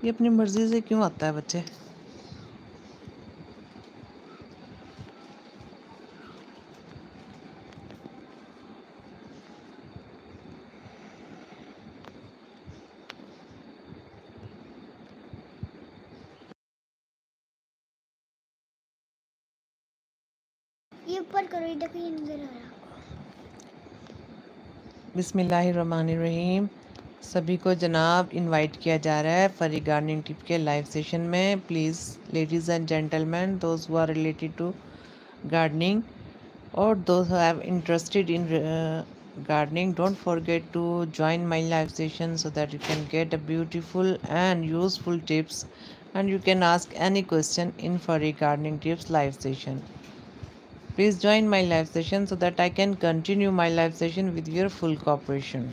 ये अपनी मर्जी से क्यों आता है बच्चे? ये ऊपर करो, ये देखो ये नजर आ रहा। बिस्मिल्लाहिर्रहमानिर्रहीम। सभी को जनाब इनवाइट किया जा रहा है फरी गार्डनिंग टिप के लाइव सेशन में। Please ladies and gentleman, those who are related to gardening or those who have interested in gardening, don't forget to join my live session so that you can get a beautiful and useful tips, and you can ask any question in furry gardening tips live session. Please join my live session so that I can continue my live session with your full cooperation.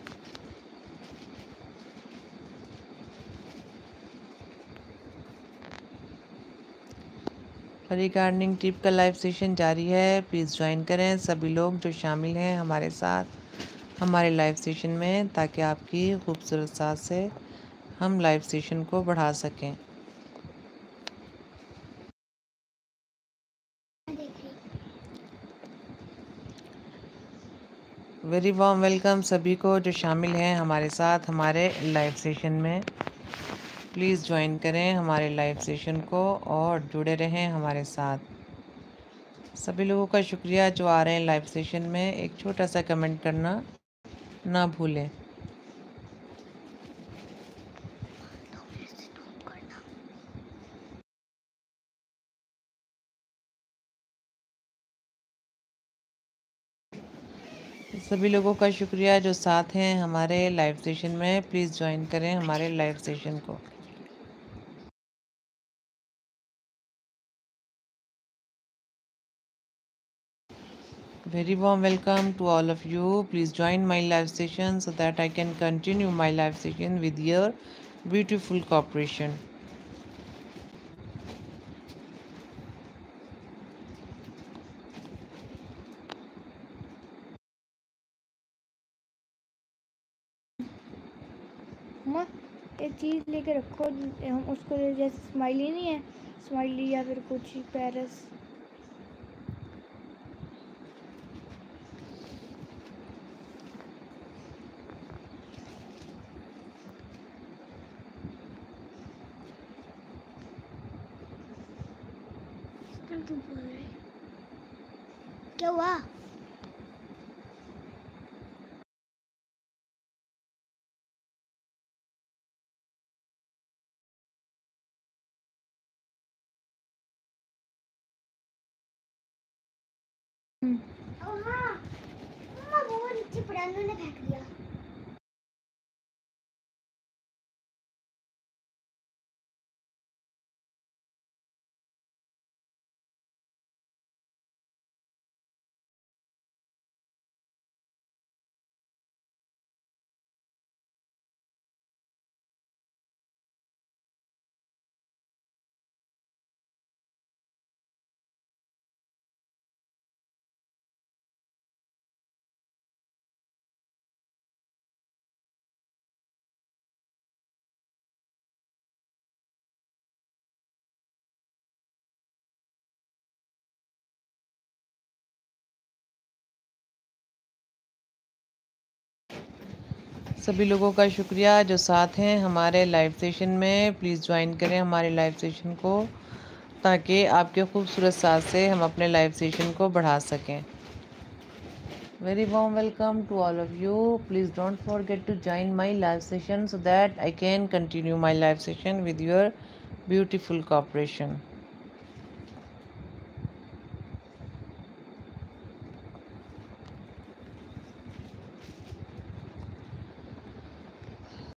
Free gardening tip का live session जारी है। Please join करें सभी लोग जो शामिल हैं हमारे साथ हमारे लाइव सेशन में, ताकि आपकी खूबसूरत साथ से हम लाइव सेशन को बढ़ा सकें। वेरी वार्म वेलकम सभी को जो शामिल हैं हमारे साथ हमारे लाइव सेशन में। प्लीज़ ज्वाइन करें हमारे लाइव सेशन को और जुड़े रहें हमारे साथ। सभी लोगों का शुक्रिया जो आ रहे हैं लाइव सेशन में। एक छोटा सा कमेंट करना ना भूलें। सभी लोगों का शुक्रिया जो साथ हैं हमारे लाइव सेशन में। प्लीज़ ज्वाइन करें हमारे लाइव सेशन को। Very warm welcome to all of you. Please join my live session so that I can continue my live session with your beautiful cooperation. माँ एक चीज़ लेके रखो, हम उसको जैसे स्माइली नहीं है, स्माइली या फिर कुछ पैरस। क्या हुआ? वो नीचे पड़ा, उन्होंने फेंक दिया। सभी लोगों का शुक्रिया जो साथ हैं हमारे लाइव सेशन में। प्लीज़ ज्वाइन करें हमारे लाइव सेशन को, ताकि आपके खूबसूरत साथ से हम अपने लाइव सेशन को बढ़ा सकें। Very warm welcome to all of you. Please don't forget to join my live session so that I can continue my live session with your beautiful cooperation.